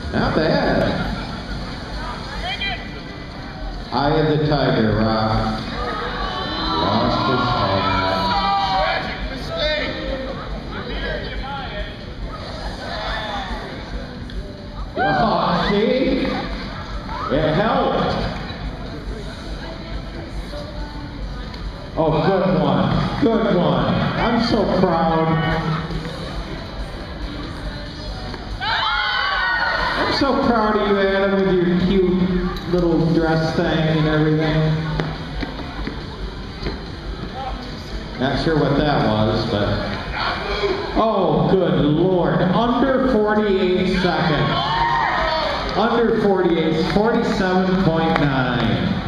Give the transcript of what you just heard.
Not bad. Eye of the tiger, Rock. Lost his hat. Oh, see? It helped. Oh, good one. Good one. I'm so proud. I'm so proud of you, Adam, with your cute little dress thing and everything. Not sure what that was, but... Oh, good Lord. Under 48 seconds. Under 48, 47.9.